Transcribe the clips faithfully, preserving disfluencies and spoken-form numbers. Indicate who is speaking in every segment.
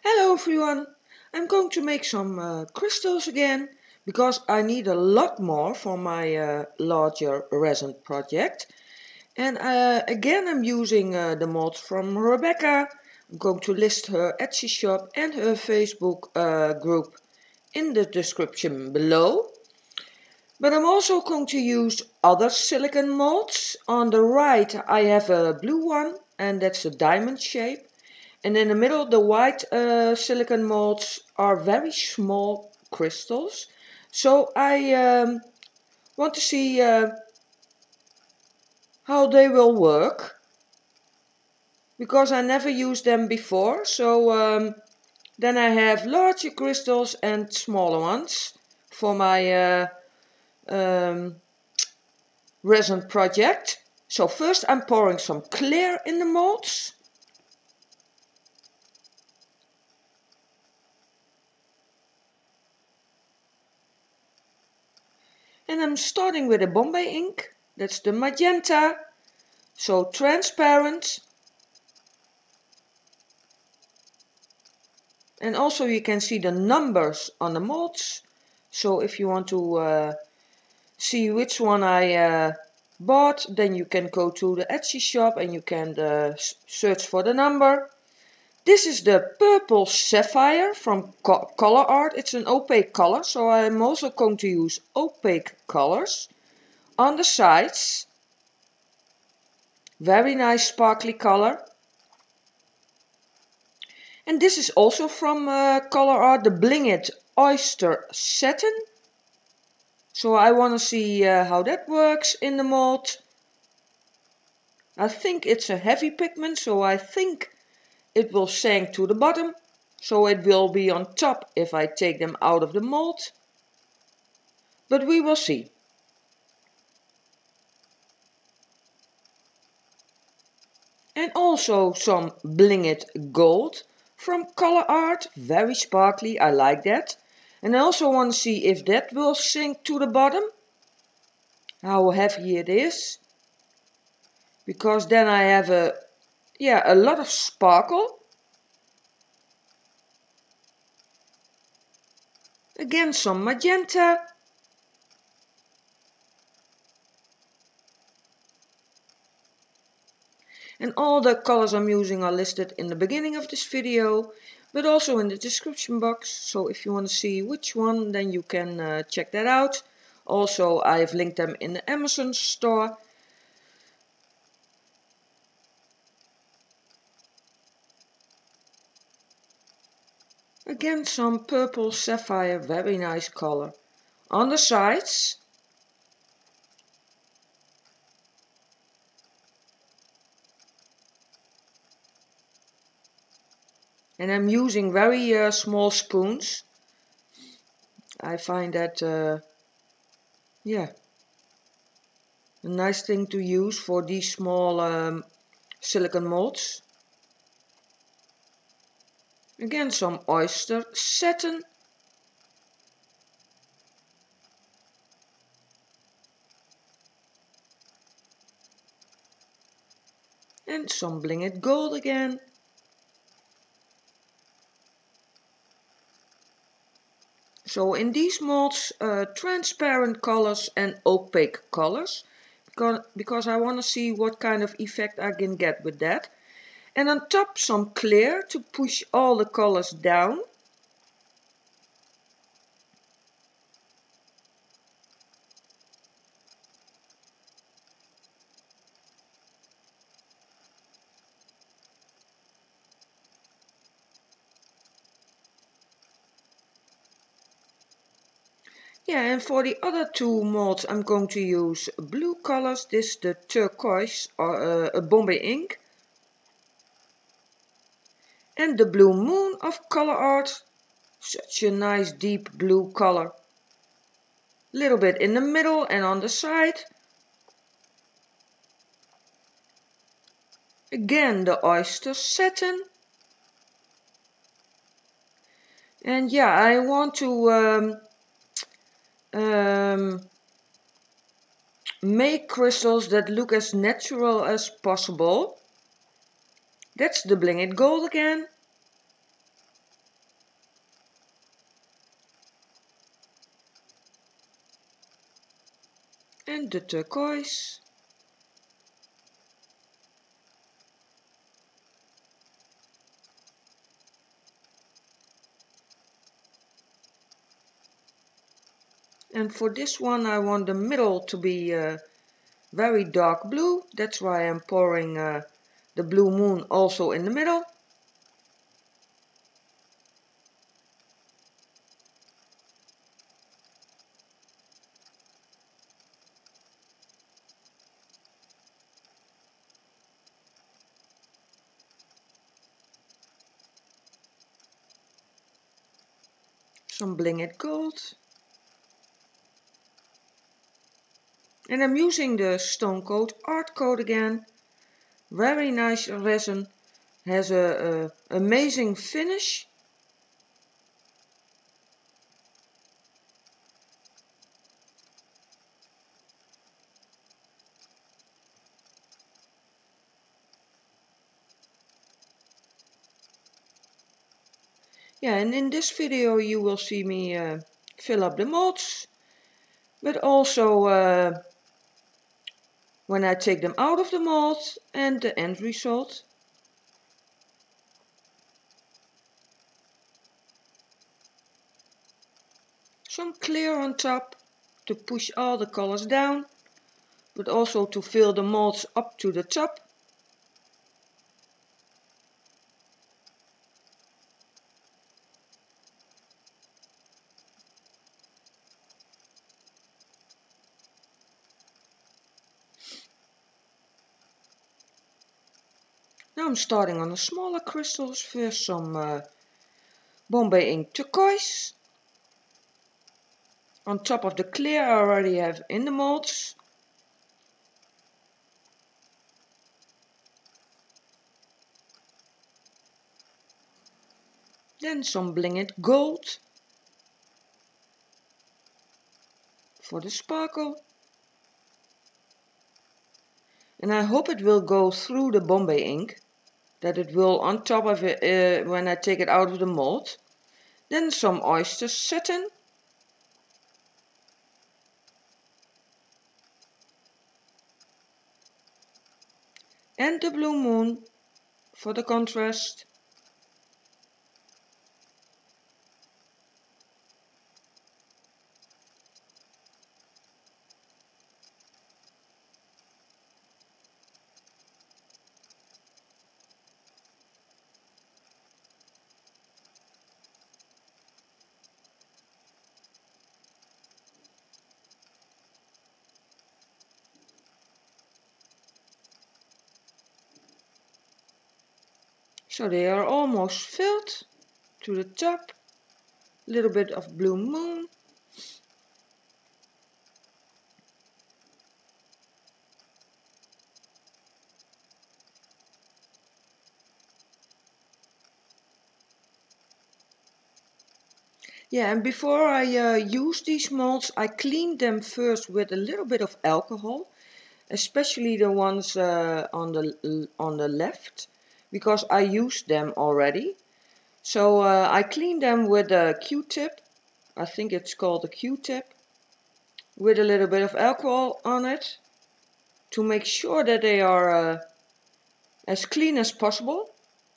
Speaker 1: Hello everyone! I'm going to make some uh, crystals again because I need a lot more for my uh, larger resin project. And uh, again I'm using uh, the molds from Rebecca. I'm going to list her Etsy shop and her Facebook uh, group in the description below. But I'm also going to use other silicone molds. On the right I have a blue one and that's a diamond shape. And in the middle, the white uh, silicone molds are very small crystals. So I um, want to see uh, how they will work. Because I never used them before. So um, then I have larger crystals and smaller ones for my uh, um, resin project. So first I'm pouring some clear in the molds. And I'm starting with a Bombay ink, that's the magenta, so transparent. And also you can see the numbers on the molds, so if you want to uh, see which one I uh, bought, then you can go to the Etsy shop and you can uh, search for the number. This is the purple sapphire from Co Color Art. It's an opaque color, so I'm also going to use opaque colors. On the sides, very nice sparkly color. And this is also from uh, Color Art, the Bling It Oyster Satin. So I want to see uh, how that works in the mold. I think it's a heavy pigment, so I think it will sink to the bottom. So it will be on top if I take them out of the mold. But we will see. And also some Bling It Gold from Color Art, very sparkly, I like that. And I also want to see if that will sink to the bottom, how heavy it is. Because then I have a, yeah, a lot of sparkle. Again some magenta. And all the colors I'm using are listed in the beginning of this video, but also in the description box. So if you want to see which one, then you can uh, check that out. Also, I've linked them in the Amazon store. Again, some purple sapphire, very nice color. On the sides, and I'm using very uh, small spoons. I find that, uh, yeah, a nice thing to use for these small um, silicone molds. Again, some oyster satin. And some Bling It Gold again. So in these molds, uh, transparent colors and opaque colors, because, because I want to see what kind of effect I can get with that. And on top some clear to push all the colors down. Yeah, and for the other two molds I'm going to use blue colors. This is the turquoise or uh, a Bombay ink. And the Blue Moon of Color Art. Such a nice deep blue color. Little bit in the middle and on the side. Again the oyster satin. And yeah, I want to um, um, make crystals that look as natural as possible. That's the Bling It Gold again. and the turquoise. And for this one I want the middle to be uh, very dark blue. That's why I'm pouring uh, the blue moon also in the middle. Some Bling It Gold. And I'm using the Stone Coat Art Coat again. Very nice resin. Has a, a amazing finish. Yeah, and in this video you will see me uh, fill up the molds, but also uh, when I take them out of the mold and the end result. Some clear on top to push all the colors down, but also to fill the molds up to the top. Now I'm starting on the smaller crystals. First some uh, Bombay Ink Turquoise. On top of the clear I already have in the molds. Then some Bling It Gold for the sparkle. And I hope it will go through the Bombay ink, that it will on top of it uh, when I take it out of the mold. Then some oyster satin. And the blue moon for the contrast. So they are almost filled to the top. A little bit of blue moon. Yeah, and before I uh, use these molds, I cleaned them first with a little bit of alcohol, especially the ones uh, on the on the left, because I used them already. So uh, I cleaned them with a Q-tip. I think it's called a Q-tip, with a little bit of alcohol on it to make sure that they are uh, as clean as possible.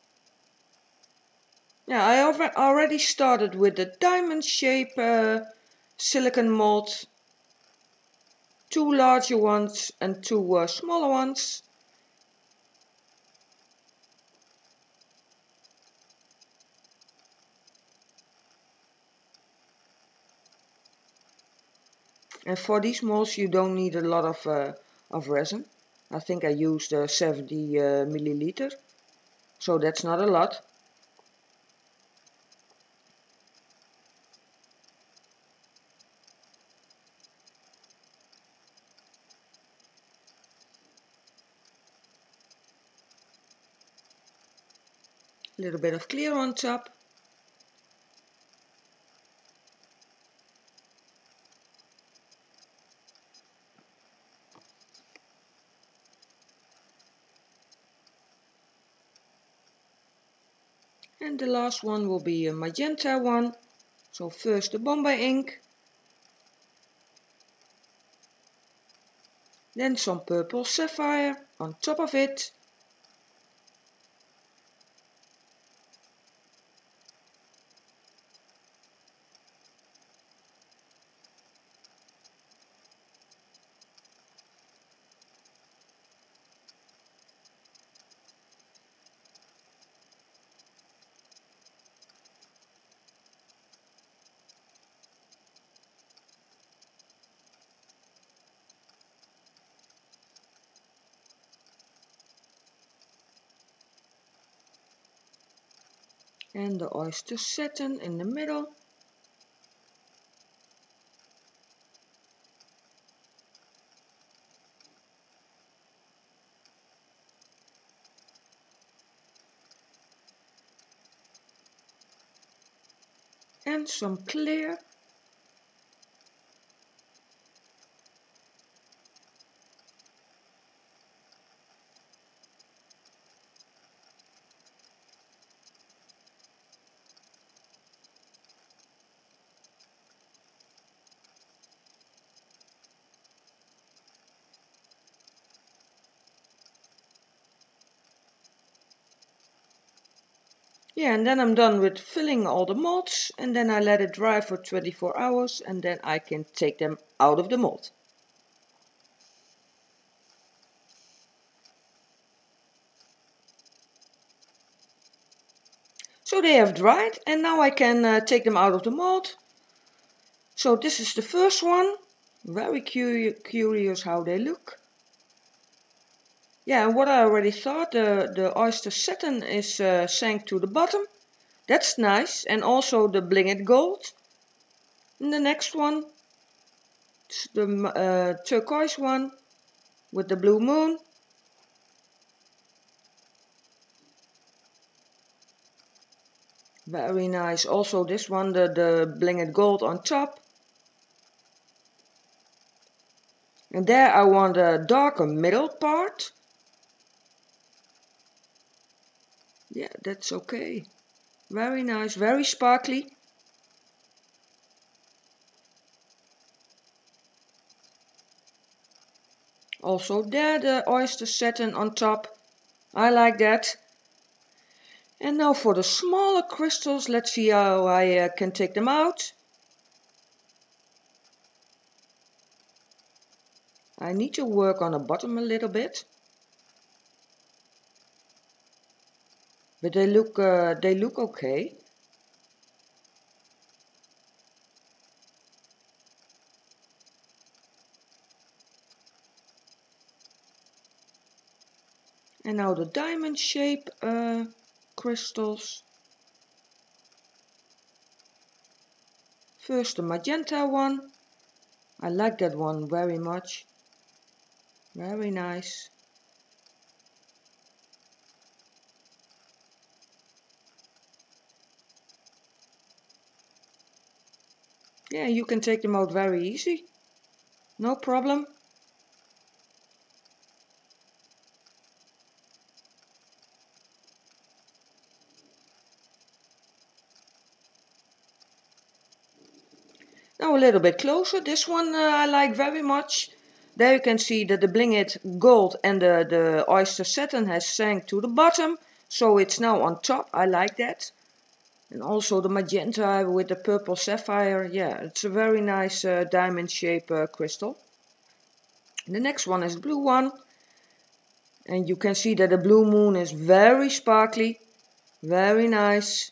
Speaker 1: Yeah, I already started with the diamond shape uh, silicone mold, two larger ones and two uh, smaller ones. And for these molds you don't need a lot of, uh, of resin. I think I used uh, seventy uh, milliliter, so that's not a lot. A little bit of clear on top. And the last one will be a magenta one. So first the Bombay ink. Then some purple sapphire on top of it. And the oyster satin in the middle. And some clear. Yeah, and then I'm done with filling all the molds, and then I let it dry for twenty-four hours, and then I can take them out of the mold. So they have dried, and now I can uh, take them out of the mold. So this is the first one. Very curi curious how they look. Yeah, and what I already thought, the, the oyster satin is uh, sank to the bottom. That's nice, and also the bling it gold. And the next one, it's the uh, turquoise one with the blue moon. Very nice. Also this one, the, the bling it gold on top. And there I want a darker middle part. Yeah, that's okay. Very nice, very sparkly. Also there the oyster satin on top. I like that. And now for the smaller crystals, let's see how I uh, can take them out. I need to work on the bottom a little bit. But they look, uh, they look okay. And now the diamond shape uh, crystals. First the magenta one. I like that one very much. Very nice. Yeah, you can take them out very easy. No problem. Now a little bit closer. This one uh, I like very much. There you can see that the bling it gold and the, the oyster satin has sank to the bottom. So it's now on top. I like that. And also the magenta with the purple sapphire. Yeah, it's a very nice uh, diamond shape uh, crystal. And the next one is the blue one. And you can see that the blue moon is very sparkly. Very nice.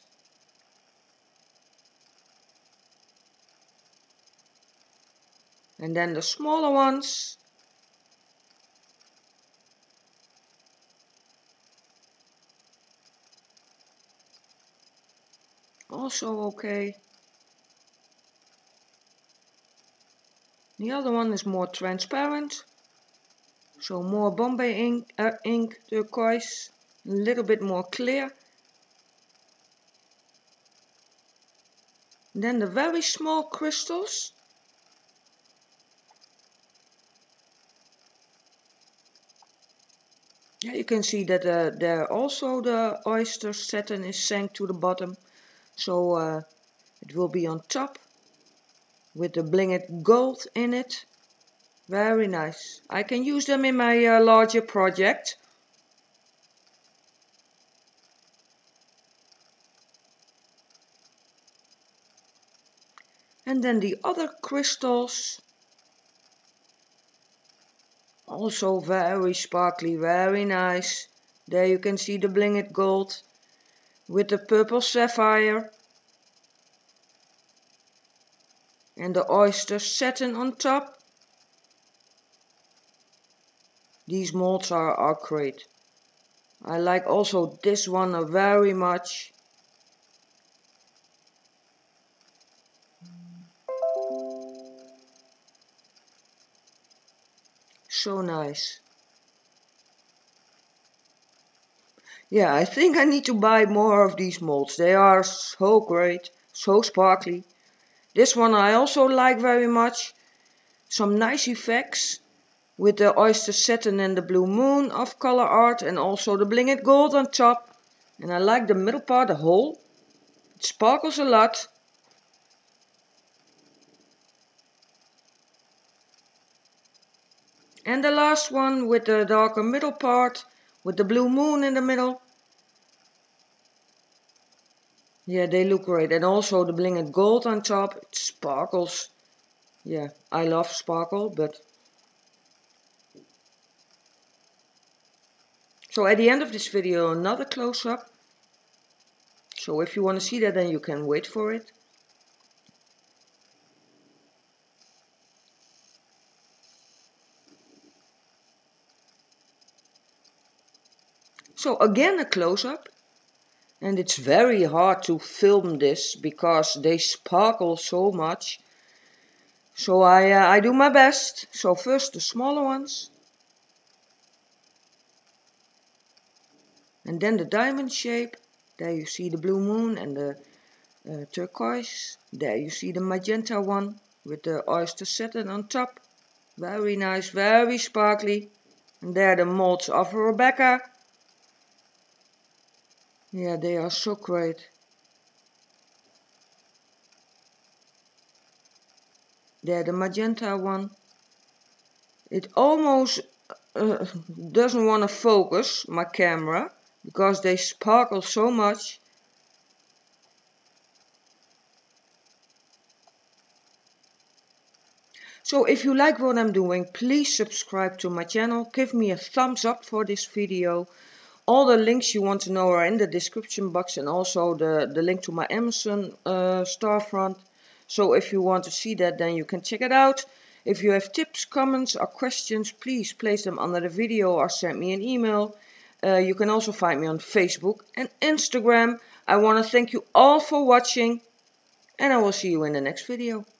Speaker 1: And then the smaller ones. Also okay. The other one is more transparent. So more Bombay ink, uh, ink turquoise, a little bit more clear. And then the very small crystals. Yeah, you can see that uh, there also the oyster satin is sank to the bottom. So uh, it will be on top with the bling it gold in it. Very nice. I can use them in my uh, larger project. And then the other crystals. Also very sparkly, very nice. There you can see the blinged gold with the purple sapphire. And the oyster satin on top. These molds are, are great. I like also this one very much. So nice. Yeah, I think I need to buy more of these molds. They are so great, so sparkly. This one I also like very much. Some nice effects with the oyster satin and the blue moon of color art, and also the blinged gold on top. And I like the middle part, the hole. It sparkles a lot. And the last one with the darker middle part, with the blue moon in the middle. Yeah, they look great. And also the blinged gold on top. It sparkles. Yeah, I love sparkle, but... So at the end of this video, another close-up. So if you want to see that, then you can wait for it. So again a close-up. And it's very hard to film this because they sparkle so much. So I, uh, I do my best. So first the smaller ones. And then the diamond shape. There you see the blue moon and the uh, turquoise. There you see the magenta one with the oyster satin on top. Very nice, very sparkly. And there the molds of Rebecca. Yeah, they are so great. There the magenta one. It almost uh, doesn't want to focus my camera because they sparkle so much. So if you like what I'm doing, please subscribe to my channel. Give me a thumbs up for this video. All the links you want to know are in the description box, and also the, the link to my Amazon uh, storefront. So if you want to see that, then you can check it out. If you have tips, comments or questions, please place them under the video or send me an email. Uh, you can also find me on Facebook and Instagram. I want to thank you all for watching, and I will see you in the next video.